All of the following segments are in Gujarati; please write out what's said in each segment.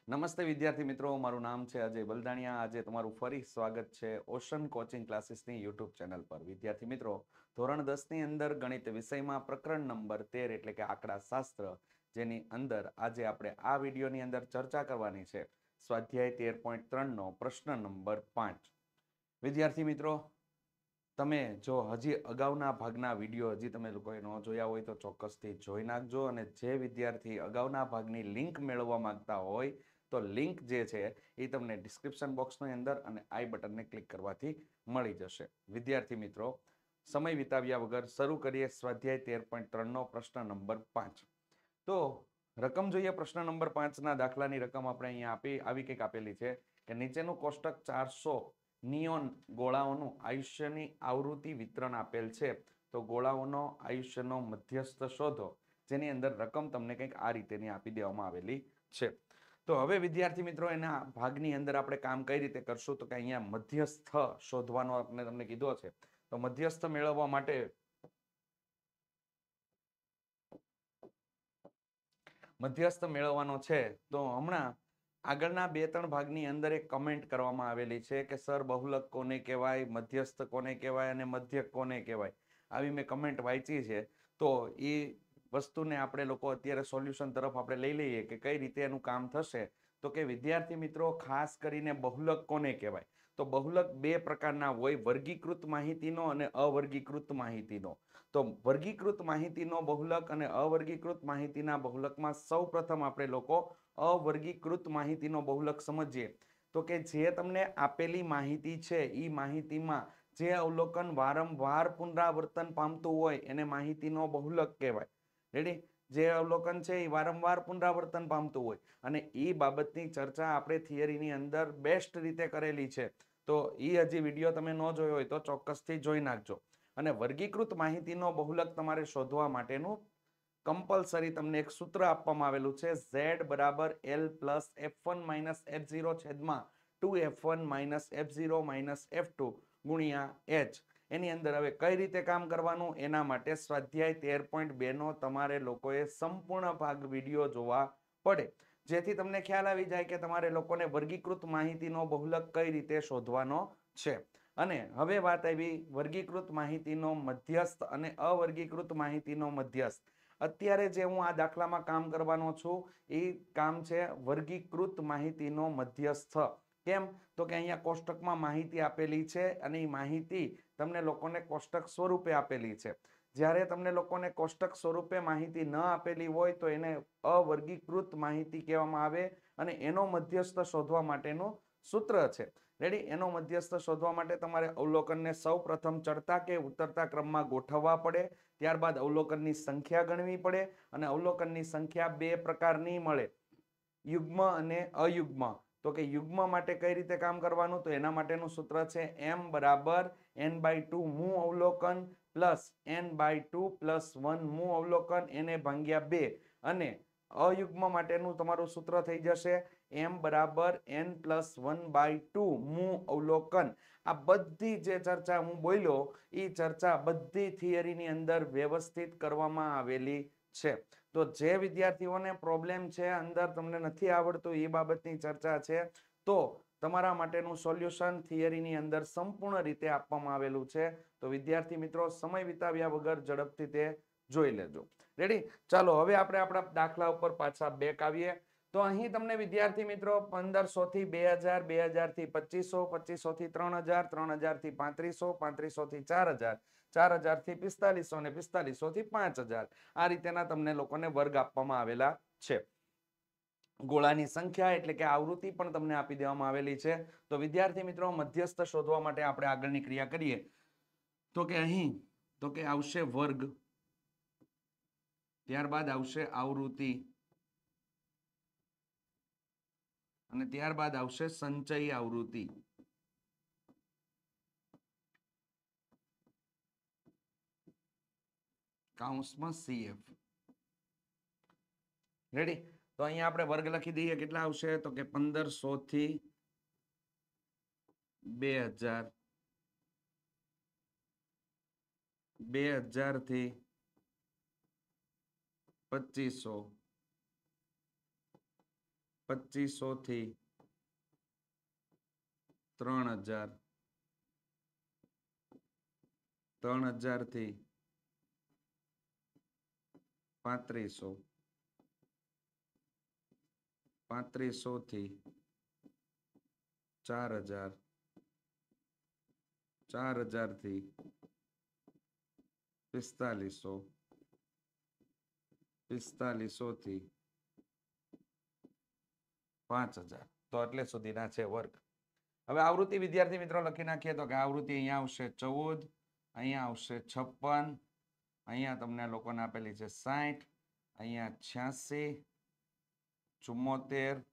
નમસ્તે વિદ્યાર્થી મિત્રો, મારું નામ છે અજય બલદાણિયા. આજે તમારું ફરી સ્વાગત છે ઓશન કોચિંગ ક્લાસીસની યુટ્યુબ ચેનલ પર. વિદ્યાર્થી મિત્રો, ધોરણ 10ની અંદર ગણિત વિષયમાં પ્રકરણ નંબર 13 એટલે કે આંકડા શાસ્ત્ર, જેની અંદર આજે આપણે આ વિડીયોની અંદર ચર્ચા કરવાની છે સ્વાધ્યાય 13.3 નો પ્રશ્ન નંબર 5. વિદ્યાર્થી મિત્રો, તમે જો હજી અગાઉના ભાગના વિડીયો હજી તમે લોકોએ ન જોયા હોય તો ચોક્કસથી જોઈ નાખજો. અને જે વિદ્યાર્થી અગાઉના ભાગની લિંક મેળવવા માંગતા હોય તો લિંક જે છે એ તમને ડિસ્ક્રિપ્શન બોક્સની અંદર અને આઈ બટનને ક્લિક કરવાથી મળી જશે. વિદ્યાર્થી મિત્રો, સમય વિતાવ્યા વગર શરૂ કરીએ સ્વાધ્યાય 13.3 નો પ્રશ્ન નંબર 5. તો રકમ જોઈએ. પ્રશ્ન નંબર 5 ના દાખલાની રકમ આપણે અહીંયા આવી કંઈક આપેલી છે કે નીચેનું કોષ્ટક 400 નિયોન ગોળાઓનું આયુષ્યની આવૃત્તિ વિતરણ આપેલ છે. તો ગોળાઓનો આયુષ્યનો મધ્યસ્થ શોધો, જેની અંદર રકમ તમને કંઈક આ રીતેની આપી દેવામાં આવેલી છે. તો હવે વિદ્યાર્થી મિત્રો, એના ભાગની અંદર આપણે કામ કઈ રીતે કરશું તો કે અહીંયા મધ્યસ્થ શોધવાનો આપણે તમને કીધો છે. તો મધ્યસ્થ મેળવવા માટે મધ્યસ્થ મેળવવાનો છે. તો હમણાં આગળના 2-3 ભાગની અંદર એક કમેન્ટ કરવામાં આવેલી છે કે સર બહુલક કોને કહેવાય, મધ્યસ્થ કોને કહેવાય અને મધ્યક કોને કહેવાય. આવી મેં કમેન્ટ વાંચી છે. તો એ વસ્તુને આપણે લોકો અત્યારે સોલ્યુશન તરફ આપણે લઈ લઈએ કે કઈ રીતે એનું કામ થશે. તો કે વિદ્યાર્થી મિત્રો, ખાસ કરીને બહુલક કોને કહેવાય? તો બહુલક 2 પ્રકારના હોય, વર્ગીકૃત માહિતીનો અને અવર્ગીકૃત માહિતીનો. તો વર્ગીકૃત માહિતીનો બહુલક અને અવર્ગીકૃત માહિતીના બહુલકમાં સૌપ્રથમ આપણે લોકો અવર્ગીકૃત માહિતીનો બહુલક સમજીએ. તો કે જે તમને આપેલી માહિતી છે એ માહિતીમાં જે અવલોકન વારંવાર પુનરાવર્તન પામતું હોય એને માહિતીનો બહુલક કહેવાય. રેડી? જે અવલોકન છે એ વારંવાર પુનરાવર્તન પામતું હોય અને એ બાબતની ચર્ચા આપણે થિયરીની અંદર બેસ્ટ રીતે કરેલી છે. તો એ હજી વિડીયો તમે ન જોયો હોય તો ચોક્કસથી જોઈ નાખજો. અને વર્ગીકૃત માહિતીનો બહુલક તમારે શોધવા માટેનું કમ્પલસરી તમને એક સૂત્ર આપવામાં આવેલું છે. Z બરાબર L plus F1 minus F0 છેદમાં 2F1 minus F0 minus F2 ગુણ્યા H. એની અંદર હવે કઈ રીતે કામ કરવાનું એના માટે સ્વાધ્યાય 13.2 નો તમારે લોકોએ સંપૂર્ણ ભાગ વિડીયો જોવા પડે, જેથી તમને ખ્યાલ આવી જાય કે તમારે લોકોને વર્ગીકૃત માહિતીનો બહુલક કઈ રીતે શોધવાનો છે. અને હવે વાત આવી વર્ગીકૃત માહિતીનો મધ્યસ્થ અને અવર્ગીકૃત માહિતીનો મધ્યસ્થ. અત્યારે જે હું આ દાખલામાં કામ કરવાનો છું એ કામ છે વર્ગીકૃત માહિતીનો મધ્યસ્થ. કેમ? તો કે અહીંયા કોષ્ટકમાં માહિતી આપેલી છે અને એ માહિતી તમને લોકોને કોષ્ટક સ્વરૂપે આપેલી છે. જ્યારે તમને લોકોને કોષ્ટક સ્વરૂપે માહિતી ન આપેલી હોય તો એને અવર્ગીકૃત માહિતી કહેવામાં આવે અને એનો મધ્યસ્થ શોધવા માટેનું સૂત્ર છે. રેડી? એનો મધ્યસ્થ શોધવા માટે તમારે અવલોકનને સૌ પ્રથમ ચડતા કે ઉતરતા ક્રમમાં ગોઠવવા પડે. ત્યારબાદ અવલોકનની સંખ્યા ગણવી પડે અને અવલોકનની સંખ્યા 2 પ્રકારની મળે, યુગ્મ અને અયુગ્મ. તો કે યુગ્મ માટે કઈ રીતે કામ કરવાનું? તો એના માટેનું સૂત્ર છે m બરાબર n/2 મું અવલોકન પ્લસ n/2 પ્લસ 1 મું અવલોકન એને ભાગ્યા 2. અને અયુગ્મ માટેનું તમારું સૂત્ર થઈ જશે m બરાબર n પ્લસ 1/2 મું અવલોકન. આ બધી જે ચર્ચા હું બોલ્યો એ ચર્ચા બધી થિયરીની અંદર વ્યવસ્થિત કરવામાં આવેલી છે. તો જે વિદ્યાર્થીઓને પ્રોબ્લેમ છે, અંદર તમને નથી આવડતું એ બાબતની ચર્ચા છે, તો તમારા માટેનું સોલ્યુશન થિયરીની અંદર સંપૂર્ણ રીતે આપવામાં આવેલું છે. તો વિદ્યાર્થી મિત્રો, સમય વિતાવ્યા વગર ઝડપથી તે જોઈ લેજો. રેડી? ચાલો હવે આપણે આપણા દાખલા ઉપર પાછા બેક આવીએ. તો અહીં તમને વિદ્યાર્થી મિત્રો 1500 થી 2000, 2000 થી 2500, 2500 થી 3000, 3000 થી 3500, 3500 થી 4000, 4000 થી 4500 અને 4500 થી 5000 આ રીતેના તમને લોકોને વર્ગ આપવામાં આવેલા છે. ગોળાની સંખ્યા એટલે કે આવૃત્તિ પણ તમને આપી દેવામાં આવેલી છે. તો વિદ્યાર્થી મિત્રો, મધ્યસ્થ શોધવા માટે આપણે આગળની ક્રિયા કરીએ. તો કે અહીં તો કે આવશે વર્ગ, ત્યારબાદ આવશે આવૃત્તિ અને ત્યારબાદ આવશે સંચય આવૃત્તિ. કૌંસમાં CF. રેડી? તો અહીંયા આપણે વર્ગ લખી દઈએ. કેટલા આવશે? તો કે 1500 થી 2000, 2000 થી 2500, 2500 થી 3000, 3000 થી 3500, 3500 થી 4000, 4000 થી 4500, 4500 થી 5000. તો એટલે સુધીના છે વર્ગ. હવે આવૃત્તિ વિદ્યાર્થી મિત્રો લખી નાખીએ તો કે આવૃત્તિ અહીંયા આવશે 14, અહીંયા આવશે 56, અહીંયા તમને લોકોને આપેલી છે 60, અહીંયા 86, 74,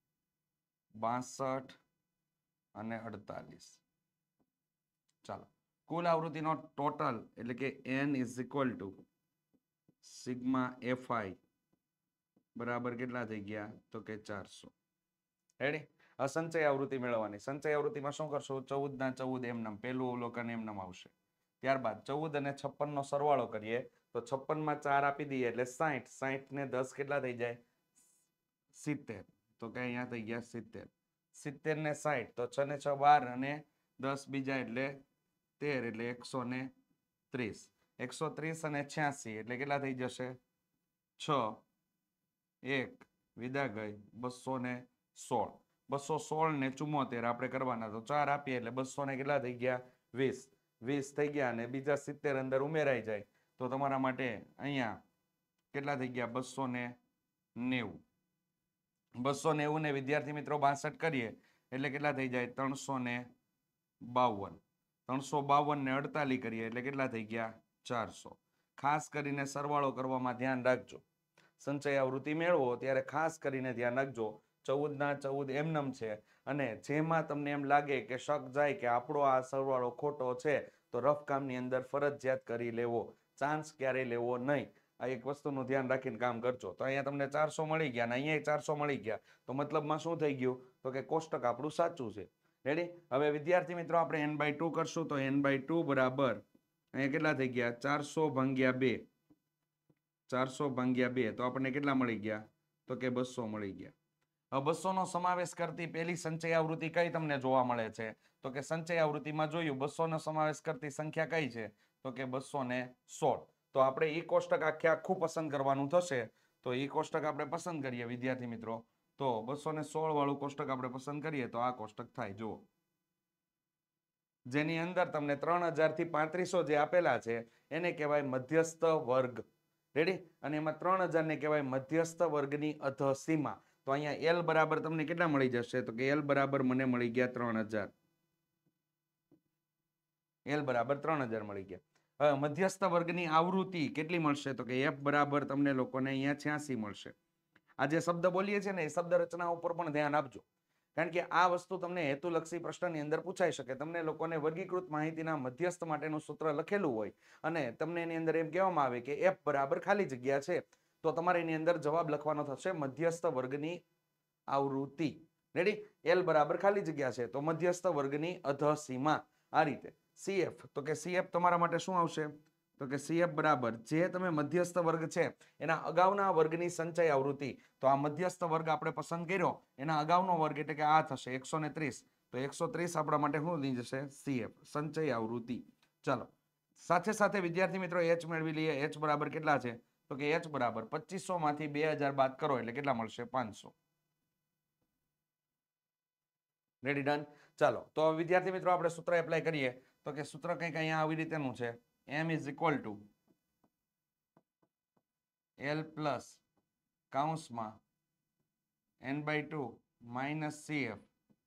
62 અને 48. ચાલો, કુલ આવૃત્તિનો ટોટલ એટલે કે n is equal to sigma fi બરાબર કેટલા થઈ ગયા તો કે 400. રેડી? સંચય આવૃત્તિ મેળવવાની. સંચય આવૃત્તિમાં શું કરશો? 14 ના 14 એમનામ, પહેલું અવલોકન એમનામ આવશે. ત્યારબાદ 14 અને 56 નો સરવાળો કરીએ તો 56 માં 4 આપી દઈએ એટલે 60, 60 ને 10 કેટલા થઈ જાય? 70. તો કે અહીંયા થઈ ગયા 70, 70 ને 60 તો 6 ને 6 12 અને 10 બીજા એટલે 13 એટલે 130, 130 અને 86 એટલે કેટલા થઈ જશે? 6, 1 વિદા ગઈ 216, 216 ને 74 આપણે કરવાના તો 4 આપીએ એટલે 200 ને કેટલા થઈ ગયા? 20, 20 થઈ ગયા અને બીજા 70 અંદર ઉમેરાઈ જાય તો તમારા માટે અહીંયા કેટલા થઈ ગયા? 290, 290 ને વિદ્યાર્થી મિત્રો 62 કરીએ એટલે કેટલા થઈ જાય? 352, 352 ને 48 કરીએ એટલે કેટલા થઈ ગયા? 400. ખાસ કરીને સરવાળો કરવામાં ધ્યાન રાખજો. સંચય આવૃત્તિ મેળવો ત્યારે ખાસ કરીને ધ્યાન રાખજો 14 ના 14 એમનેમ છે અને જેમાં તમને એમ લાગે કે શક જાય કે આપણો આ સરવાળો ખોટો છે તો રફ કામની અંદર ફરજિયાત કરી લેવો, ચાન્સ ક્યારેય લેવો નહીં. આ એક વસ્તુનું ધ્યાન રાખીને કામ કરજો. તો અહીંયા તમને 400 મળી ગયા અને અહીંયા 400 મળી ગયા તો મતલબમાં શું થઈ ગયું તો કે કોષ્ટક આપણું સાચું છે. રેડી? હવે વિદ્યાર્થી મિત્રો આપણે n/2 કરશું તો n/2 બરાબર અહીંયા કેટલા થઈ ગયા? 400 ભાગ્યા 2, 400 ભાગ્યા 2 તો આપણને કેટલા મળી ગયા તો કે 200 મળી ગયા. હવે 200 નો સમાવેશ કરતી પહેલી સંચય આવૃત્તિ કઈ તમને જોવા મળે છે તો કે સંચય આવૃત્તિમાં જોયું 200 નો સમાવેશ કરતી સંખ્યા કઈ છે તો કે 216. તો આપણે ઈ કોષ્ટક આખે આખું પસંદ કરવાનું થશે તો ઈ કોષ્ટક આપણે પસંદ કરીએ વિદ્યાર્થી મિત્રો તો 216 વાળું કોષ્ટક આપણે પસંદ કરીએ તો આ કોષ્ટક થાય. જુઓ, જેની અંદર તમને 3000 થી 3500 જે આપેલા છે એને કહેવાય મધ્યસ્થ વર્ગ. રેડી? અને એમાં 3000 ને કહેવાય મધ્યસ્થ વર્ગની અધસીમા. તો અહીંયા L બરાબર તમને કેટલા મળી જશે તો કે L બરાબર મને મળી ગયા 3000, L બરાબર 3000 મળી ગયા. હવે મધ્યસ્થ વર્ગની આવૃત્તિ કેટલી મળશે તો કે F બરાબર તમને લોકોને અહીંયા 86 મળશે. આ જે શબ્દ બોલીએ છીએ ને એ શબ્દ રચના ઉપર પણ ધ્યાન આપજો કારણ કે આ વસ્તુ તમને હેતુલક્ષી પ્રશ્નની અંદર પૂછાઈ શકે. તમને લોકોને વર્ગીકૃત માહિતીના મધ્યસ્થ માટેનું સૂત્ર લખેલું હોય અને તમને એની અંદર એમ કહેવામાં આવે કે F બરાબર ખાલી જગ્યા છે તો તમારે એની અંદર જવાબ લખવાનો થશે મધ્યસ્થ વર્ગની આવૃત્તિ. રેડી? L બરાબર ખાલી જગ્યા છે તો મધ્યસ્થ વર્ગની અધસીમા. આ રીતે CF તો કે CF તમારા માટે શું આવશે તો કે CF બરાબર જે તમે મધ્યસ્થ વર્ગ છે એના અગાઉના વર્ગની સંચય આવૃત્તિ. તો આ મધ્યસ્થ વર્ગ આપણે પસંદ કર્યો એના અગાઉનો વર્ગ એટલે કે આ થશે 130. તો 130 આપણા માટે શું થઈ જશે? CF સંચય આવૃત્તિ. ચાલો, સાથે સાથે વિદ્યાર્થી મિત્રો H મેળવી લઈએ. H બરાબર કેટલા છે તો કે H બરાબર 2500 માંથી 2000 બાદ કરો એટલે કેટલા મળશે? 500. રેડી? ડન? ચાલો, તો વિદ્યાર્થી મિત્રો આપણે સૂત્ર એપ્લાય કરીએ તો કે સૂત્ર કંઈક અહીંયા આવી રીતેનું છે. M is equal to L plus કૌંસમાં n/2 માઇનસ CF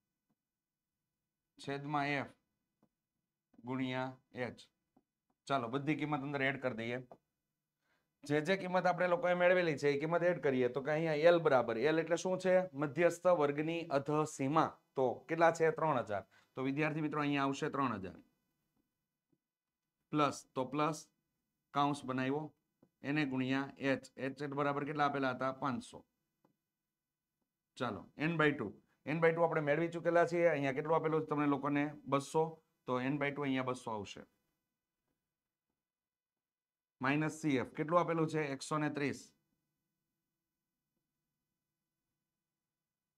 છેદમાં F ગુણ્યા H. ચાલો, બધી કિંમત અંદર એડ કરી દઈએ. જે કિંમત આપણે લોકોએ મેળવેલી છે એ કિંમત એડ કરીએ તો કે અહીંયા L બરાબર, L એટલે શું છે? મધ્યસ્થ વર્ગની અધસીમા. તો કેટલા છે? 3000. તો વિદ્યાર્થી મિત્રો અહીંયા આવશે 3000 પ્લસ તો પ્લસ કૌંસ બનાવ્યો એને ગુણ્યા H. H બરાબર કેટલા આપેલા હતા? 500. ચાલો, n/2 આપણે મેળવી ચૂકેલા છીએ. અહીંયા કેટલું આપેલું છે તમને લોકોને? 200. તો n/2 અહીંયા 200 આવશે. માઇનસ CF કેટલું આપેલું છે? 130.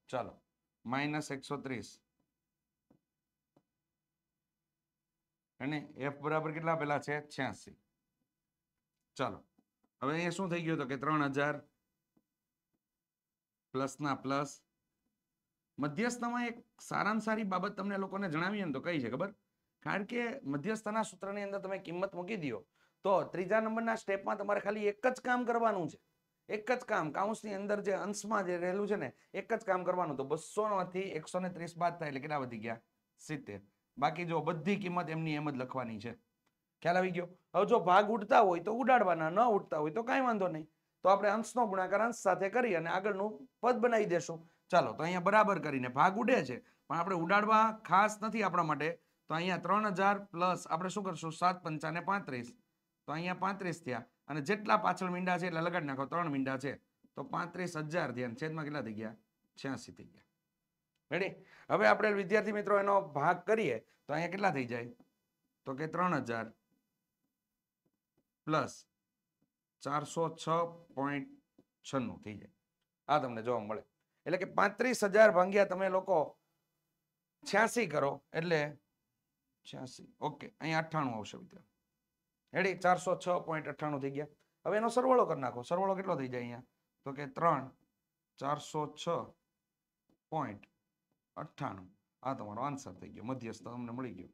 ચાલો -130 અને f બરાબર કેટલા પેલા છે 86. ચાલો હવે અહીંયા શું થઈ ગયું તો કે 3000 પ્લસ ના પ્લસ. મધ્યસ્થમાં એક સારામાં સારી બાબત તમને લોકોને જણાવીએ ને તો કઈ છે ખબર? કારણ કે મધ્યસ્થના સૂત્રની અંદર તમે કિંમત મૂકી દો તો ત્રીજા નંબરના સ્ટેપમાં તમારે ખાલી એક જ કામ કરવાનું છે. એક જ કામ કાઉન્સની અંદર જે અંશમાં જે રહેલું છે ને એક જ કામ કરવાનું. તો 200 માંથી 130 બાદ થાય એટલે કેટલા વધી ગયા 70. બાકી જો બધી કિંમત એમની એમ જ લખવાની છે. ખ્યાલ આવી ગયો? હવે જો ભાગ ઉડતા હોય તો ઉડાડવાના, ન ઉડતા હોય તો કાંઈ વાંધો નહીં. તો આપણે અંશનો ગુણાકાર અંશ સાથે કરી અને આગળનું પદ બનાવી દેશું. ચાલો તો અહીંયા બરાબર કરીને ભાગ ઉડે છે પણ આપણે ઉડાડવા ખાસ નથી આપણા માટે. તો અહીંયા 3000 પ્લસ આપણે શું કરશું 7 પંચાને 35. તો અહીંયા 35 થયા અને જેટલા પાછળ મીંડા છે એટલે લગાડી નાખો. 3 મીંડા છે તો 35,000 થયા. છેદમાં કેટલા થઈ ગયા 86 થઈ ગયા. રેડી? હવે આપણે વિદ્યાર્થી મિત્રો એનો ભાગ કરીએ તો અહીંયા કેટલા થઈ જાય તો કે 3000 પ્લસ 406.96 થઈ જાય. આ તમને જોવા મળે. એટલે કે 35,000 ભાગ્યા તમે લોકો 86 કરો એટલે 86. ઓકે, અહીંયા 98 આવશે વિદ્યાર્થી. રેડી? 406.98 થઈ ગયા. હવે એનો સરવાળો કરી નાખો. સરવાળો કેટલો થઈ જાય અહીંયા તો કે 3 406.98. આ તમારો આન્સર થઈ ગયો. મધ્યસ્થ તમને મળી ગયો.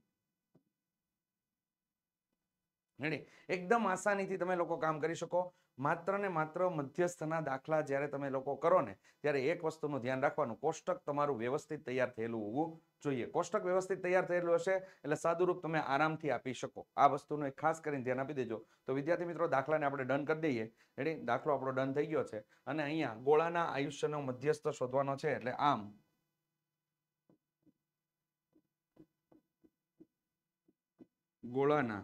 રેડી? એકદમ આસાનીથી તમે લોકો કામ કરી શકો. માત્ર ને માત્ર મધ્યસ્થના દાખલા જ્યારે તમે લોકો કરો ને ત્યારે એક વસ્તુનું ધ્યાન રાખવાનું, કોષ્ટક તમારું વ્યવસ્થિત તૈયાર થયેલું હોવું જોઈએ. કોષ્ટક વ્યવસ્થિત તૈયાર થયેલું હશે એટલે સાદુરૂપ તમે આરામથી આપી શકો. આ વસ્તુનું એક ખાસ કરીને ધ્યાન આપી દેજો. તો વિદ્યાર્થી મિત્રો દાખલાને આપણે ડન કરી દઈએ. રેડી? દાખલો આપણો ડન થઈ ગયો છે અને અહીંયા ગોળાના આયુષ્યનો મધ્યસ્થ શોધવાનો છે. એટલે આમ ગોળાના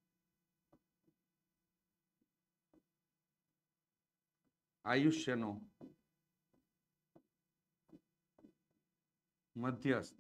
આયુષ્યનો મધ્યસ્થ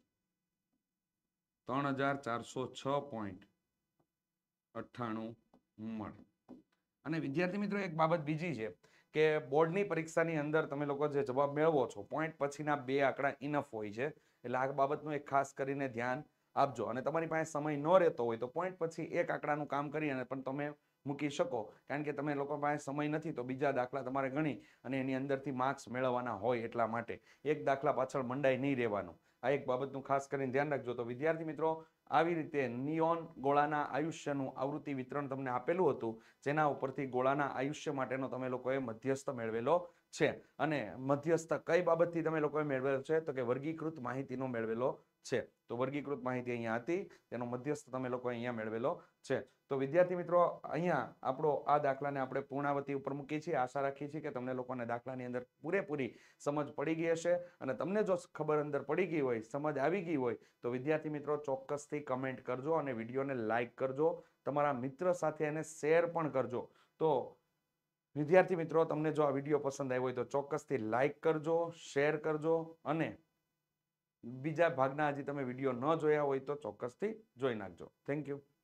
3406.98 મળે. અને વિદ્યાર્થી મિત્રો એક બાબત બીજી છે કે બોર્ડની પરીક્ષાની અંદર તમે લોકો જે જવાબ મેળવો છો પોઈન્ટ પછીના 2 આંકડા ઇનફ હોય છે. એટલે આ બાબતનું એક ખાસ કરીને ધ્યાન આપજો. અને તમારી પાસે સમય ન રહેતો હોય તો પોઈન્ટ પછી એક આંકડાનું કામ કરી અને પણ તમે મૂકી શકો. કારણ કે તમે લોકો પાસે સમય નથી તો બીજા દાખલા તમારે ગણી અને એની અંદરથી માર્ક્સ મેળવવાના હોય એટલા માટે એક દાખલા પાછળ મંડાઈ નહીં રહેવાનું. આ એક બાબતનું ખાસ કરીને ધ્યાન રાખજો. તો વિદ્યાર્થી મિત્રો આવી રીતે નિયોન ગોળાના આયુષ્યનું આવૃત્તિ વિતરણ તમને આપેલું હતું જેના ઉપરથી ગોળાના આયુષ્ય માટેનો તમે લોકોએ મધ્યસ્થ મેળવેલો છે. અને મધ્યસ્થ કઈ બાબતથી તમે લોકોએ મેળવેલો છે તો કે વર્ગીકૃત માહિતીનો મેળવેલો છે. તો વર્ગીકૃત માહિતી અહીંયા હતી તેનો મધ્યસ્થ તમે લોકો અહીંયા મેળવેલો છે. તો વિદ્યાર્થી મિત્રો અહીંયા આપણો આ દાખલાને આપણે પૂર્ણાવતી ઉપર મૂકીએ છીએ. આશા રાખીએ છીએ કે તમને લોકોને દાખલાની અંદર પૂરેપૂરી સમજ પડી ગઈ હશે. અને તમને જો ખબર અંદર પડી ગઈ હોય, સમજ આવી ગઈ હોય તો વિદ્યાર્થી મિત્રો ચોક્કસથી કમેન્ટ કરજો અને વિડીયોને લાઈક કરજો. તમારા મિત્ર સાથે એને શેર પણ કરજો. તો વિદ્યાર્થી મિત્રો તમને જો આ વિડીયો પસંદ આવ્યો હોય તો ચોક્કસથી લાઈક કરજો, શેર કરજો અને બીજા ભાગના હજી તમે વિડીયો ન જોયા હોય તો ચોક્કસથી જોઈ નાખજો. Thank you.